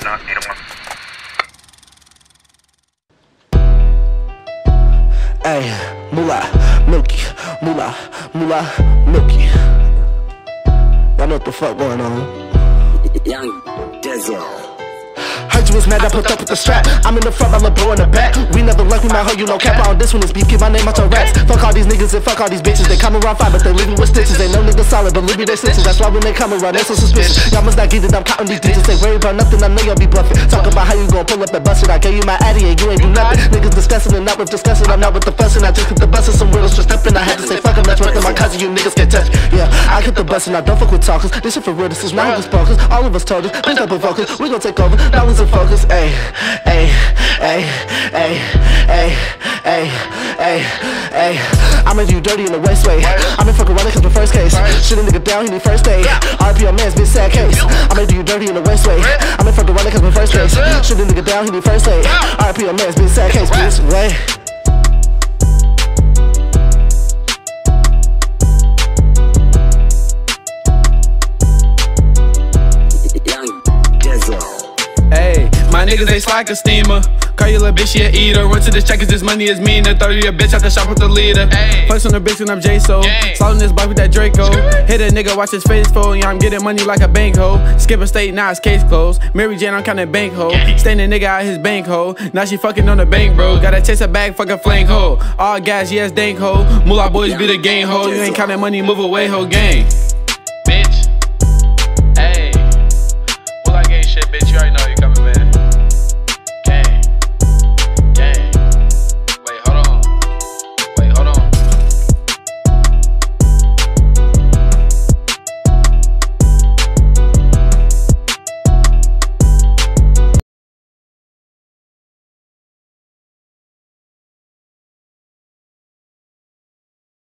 Hey, moolah, milky, moolah, moolah, milky. Y'all know what the fuck going on. Young Dizzle. Heard you was mad, I put up with the strap. I'm in the front, I'm a bro in the back. We never left, we might hold you, no cap on this one is beef, keep my name out your rats. Fuck all these niggas and fuck all these bitches. They come around fine, but they leave me with stitches. They know niggas solid, but leave me they stitches. That's why when they come around, they so suspicious. Y'all must not get it, I'm counting these digits. They worry about nothing, I know y'all be bluffing. Talk about how you gon' pull up and bust it. I gave you my addy and you ain't do nothing. Niggas discussing and not with discussing, I'm not with the fussing. I just hit the bus and some riddles for stepping. I had to say fuck 'em, that's worth my cousin, you niggas can't touch. Yeah, I hit the bus and I don't fuck with talkers. This shit for real, this is not hocus pocus. All of us told us, please don't put focus. We gon' take over, now we's in focus. Ayy, ayy, ayy, ayy, ayy, ayy, ayy, ayy. I'ma do you dirty in the waist way. I'm in fucking running cause the first case. Shit a nigga down, he need first aid. RP on man's bitch sad case. I'ma do you dirty in the waist way. I'm in fucking running cause the first case. Shit a nigga down, he need first aid. RP on man's bitch sad case, bitch. Way. Hey, my niggas, they slack a steamer. Call you little bitch, she a eater. Run to this check cause this money is meaner. 30 a bitch at the shop with the leader. Flex on the bitch when I'm J-So. Sliding this block with that Draco. Hit a nigga, watch his face fold. Yeah, I'm getting money like a bank hoe. Skip a state, now it's case closed. Mary Jane, I'm counting bank hoe. Standing nigga out his bank hoe. Now she fucking on the bank, bro. Gotta chase her back, fucking flank hoe. All gas, yes, dank hoe. Moolah boys be the gang hoe. You ain't counting money, move away, hoe gang.